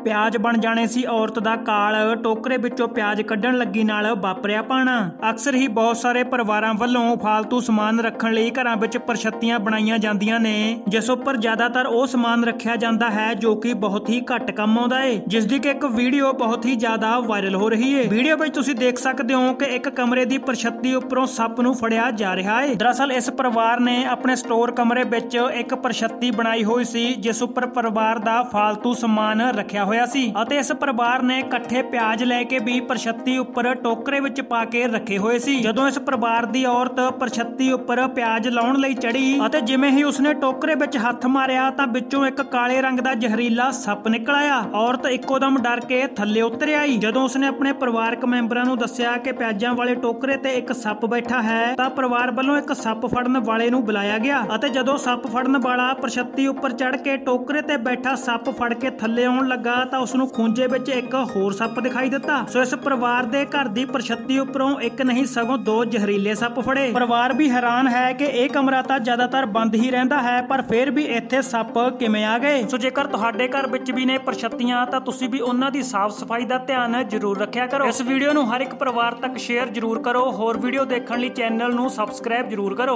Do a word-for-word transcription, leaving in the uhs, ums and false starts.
ਪਿਆਜ਼ ਬਣ ਜਾਣੇ ਸੀ ਔਰਤ ਦਾ ਕਾਲ। ਟੋਕਰੇ ਵਿੱਚੋਂ ਪਿਆਜ਼ ਕੱਢਣ ਲੱਗੀ ਨਾਲ ਵਾਪਰਿਆ ਪਾਣਾ। ਅਕਸਰ ਹੀ ਬਹੁਤ ਸਾਰੇ ਪਰਿਵਾਰਾਂ ਵੱਲੋਂ ਫਾਲਤੂ ਸਮਾਨ ਰੱਖਣ ਲਈ ਘਰਾਂ ਵਿੱਚ ਪਰਛੱਤੀਆਂ ਬਣਾਈਆਂ ਜਾਂਦੀਆਂ ਨੇ, ਜਿਸ ਉੱਪਰ ਜ਼ਿਆਦਾਤਰ ਉਹ ਸਮਾਨ ਰੱਖਿਆ ਜਾਂਦਾ ਹੈ ਜੋ ਕਿ ਬਹੁਤ ਹੀ ਘੱਟ ਕੰਮ ਆਉਂਦਾ ਹੈ, ਜਿਸ ਦੀ ਕਿ ਇੱਕ ਵੀਡੀਓ ਬਹੁਤ ਹੀ ਜ਼ਿਆਦਾ ਵਾਇਰਲ ਹੋ ਰਹੀ ਹੈ। ਵੀਡੀਓ ਵਿੱਚ ਤੁਸੀਂ ਦੇਖ ਸਕਦੇ ਹੋ ਕਿ ਇੱਕ ਕਮਰੇ ਦੀ ਪਰਛੱਤੀ ਉੱਪਰੋਂ ਸੱਪ ਨੂੰ ਫੜਿਆ ਜਾ ਰਿਹਾ ਹੈ। ਦਰਅਸਲ ਇਸ ਪਰਿਵਾਰ ਨੇ ਆਪਣੇ ਸਟੋਰ ਕਮਰੇ ਵਿੱਚ ਇੱਕ ਪਰਛੱਤੀ ਬਣਾਈ ਹੋਈ ਸੀ ਜਿਸ ਉੱਪਰ ਪਰਿਵਾਰ ਦਾ ਫਾਲਤੂ ਸਮਾਨ ਰੱਖਿਆ ਹੋਇਆ ਸੀ ਅਤੇ ਇਸ ਪਰਿਵਾਰ ਨੇ ਇਕੱਠੇ ਪਿਆਜ਼ ਲੈ ਕੇ ਵੀ ਪਰਛੱਤੀ ਉੱਪਰ ਟੋਕਰੇ ਵਿੱਚ ਪਾ ਕੇ ਰੱਖੇ ਹੋਏ ਸੀ। ਜਦੋਂ ਇਸ ਪਰਿਵਾਰ ਦੀ ਔਰਤ ਪਰਛੱਤੀ ਉੱਪਰ ਪਿਆਜ਼ ਲਾਉਣ ਲਈ ਚੜੀ ਅਤੇ ਜਿਵੇਂ ਹੀ ਉਸਨੇ ਟੋਕਰੇ ਵਿੱਚ ਹੱਥ ਮਾਰਿਆ ਤਾਂ ਵਿੱਚੋਂ ਇੱਕ ਕਾਲੇ ਰੰਗ ਦਾ ਜ਼ਹਿਰੀਲਾ ਸੱਪ ਨਿਕਲ ਆਇਆ। ਔਰਤ ਇੱਕੋਦਮ ਡਰ ਕੇ ਥੱਲੇ ਉਤਰ ਆਈ। ਜਦੋਂ ਉਸਨੇ ਆਪਣੇ ਪਰਿਵਾਰਕ ਮੈਂਬਰਾਂ ਨੂੰ ਦੱਸਿਆ ਕਿ ਪਿਆਜ਼ਾਂ ਵਾਲੇ ਟੋਕਰੇ ਤੇ ਇੱਕ ਸੱਪ ਬੈਠਾ ਹੈ ਤਾਂ ਪਰਿਵਾਰ ਵੱਲੋਂ ਇੱਕ ਸੱਪ ਫੜਨ ਵਾਲੇ ਨੂੰ ਬੁਲਾਇਆ ਗਿਆ ਅਤੇ ਜਦੋਂ ਸੱਪ ਫੜਨ ਵਾਲਾ ਪਰਛੱਤੀ ਉੱਪਰ ਚੜ ਕੇ ਟੋਕਰੇ ਤੇ ਬੈਠਾ ਸੱਪ ਫੜ ਕੇ ਥੱਲੇ ਆਉਣ ਲੱਗਾ ਤਾਂ ਉਸ ਨੂੰ ਖੂੰਜੇ ਵਿੱਚ ਇੱਕ ਹੋਰ ਸੱਪ ਦਿਖਾਈ ਦਿੱਤਾ। ਸੋ ਇਸ ਪਰਿਵਾਰ ਦੇ ਘਰ ਦੀ ਪਰਛੱਤੀ ਉੱਪਰੋਂ ਇੱਕ ਨਹੀਂ ਸਗੋਂ ਦੋ ਜ਼ਹਿਰੀਲੇ ਸੱਪ ਫੜੇ। ਪਰਿਵਾਰ ਵੀ ਹੈਰਾਨ ਹੈ ਕਿ ਇਹ ਕਮਰਾ ਤਾਂ ਜ਼ਿਆਦਾਤਰ ਬੰਦ ਹੀ ਰਹਿੰਦਾ ਹੈ ਪਰ ਫਿਰ ਵੀ ਇੱਥੇ ਸੱਪ ਕਿਵੇਂ ਆ ਗਏ। ਸੋ ਜੇਕਰ ਤੁਹਾਡੇ ਘਰ ਵਿੱਚ ਵੀ ਨੇ ਪਰਛੱਤੀਆਂ ਤਾਂ ਤੁਸੀਂ ਵੀ ਉਹਨਾਂ ਦੀ ਸਾਫ਼ ਸਫਾਈ ਦਾ ਧਿਆਨ ਜ਼ਰੂਰ ਰੱਖਿਆ ਕਰੋ। ਇਸ ਵੀਡੀਓ ਨੂੰ ਹਰ ਇੱਕ ਪਰਿਵਾਰ ਤੱਕ ਸ਼ੇਅਰ ਜ਼ਰੂਰ ਕਰੋ। ਹੋਰ ਵੀਡੀਓ ਦੇਖਣ ਲਈ ਚੈਨਲ ਨੂੰ ਸਬਸਕ੍ਰਾਈਬ ਜ਼ਰੂਰ ਕਰੋ।